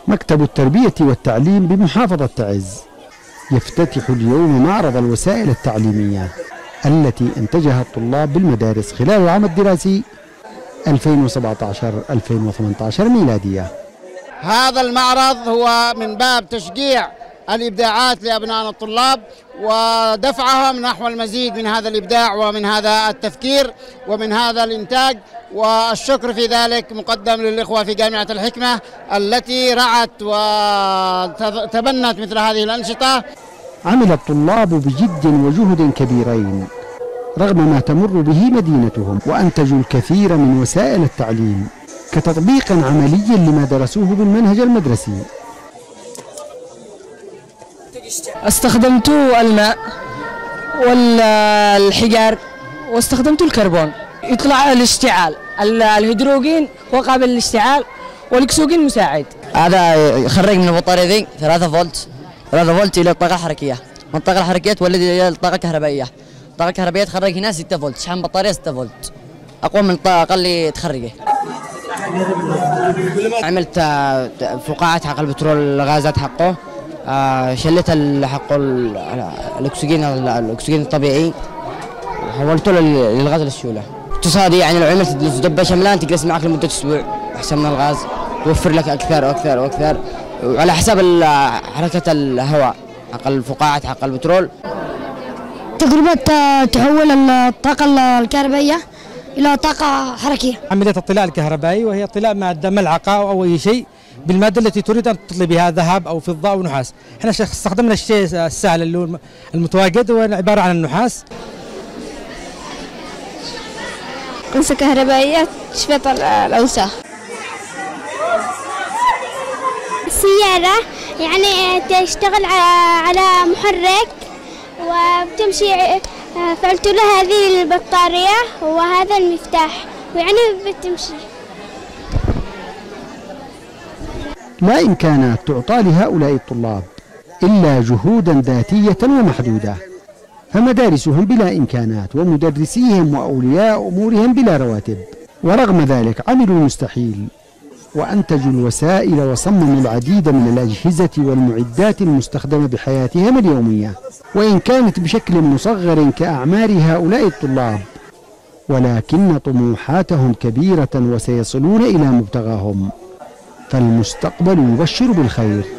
مكتب التربية والتعليم بمحافظة تعز يفتتح اليوم معرض الوسائل التعليمية التي أنتجها الطلاب بالمدارس خلال العام الدراسي 2017-2018 ميلادية. هذا المعرض هو من باب تشجيع الإبداعات لأبناء الطلاب ودفعهم نحو المزيد من هذا الإبداع ومن هذا التفكير ومن هذا الإنتاج، والشكر في ذلك مقدم للإخوة في جامعة الحكمة التي رعت وتبنت مثل هذه الأنشطة. عمل الطلاب بجد وجهد كبيرين رغم ما تمر به مدينتهم، وأنتجوا الكثير من وسائل التعليم كتطبيق عملي لما درسوه بالمنهج المدرسي. استخدمت الماء والحجار واستخدمت الكربون. يطلع الاشتعال، الهيدروجين هو قابل للاشتعال والاكسجين مساعد. هذا يخرج من البطارية ذي 3 فولت إلى الطاقة الحركية، من الطاقة الحركية تولد إلى الطاقة الكهربائية، الطاقة الكهربائية تخرج هنا 6 فولت، شحن بطارية 6 فولت أقوى من الطاقة اللي تخرجه. عملت فقاعة حق البترول الغازات حقه، شلت حقه الأكسجين الطبيعي وحولته للغاز للسيولة. اقتصادي، يعني لو عملت دبة شملان تجلس معك لمدة أسبوع أحسن من الغاز، توفر لك أكثر وأكثر وأكثر وعلى حسب حركة الهواء حق الفقاعة حق البترول. تجربة تحول الطاقة الكهربائية إلى طاقة حركية. عملية الطلاء الكهربائي، وهي طلاء مادة ملعقة أو أي شيء بالمادة التي تريد أن تطلي بها ذهب أو فضة أو نحاس. احنا استخدمنا الشيء السهل اللي هو المتواجد وهو عبارة عن النحاس. أنثى كهربائية تشفط الأوساخ. السيارة يعني تشتغل على محرك وبتمشي، فعلت لها هذه البطارية وهذا المفتاح ويعني بتمشي. لا إمكانات تعطى لهؤلاء الطلاب إلا جهودا ذاتية ومحدودة، فمدارسهم بلا إمكانات ومدرسيهم وأولياء أمورهم بلا رواتب، ورغم ذلك عملوا المستحيل وأنتجوا الوسائل وصمموا العديد من الأجهزة والمعدات المستخدمة بحياتهم اليومية، وإن كانت بشكل مصغر كأعمار هؤلاء الطلاب، ولكن طموحاتهم كبيرة وسيصلون إلى مبتغاهم، فالمستقبل يبشر بالخير.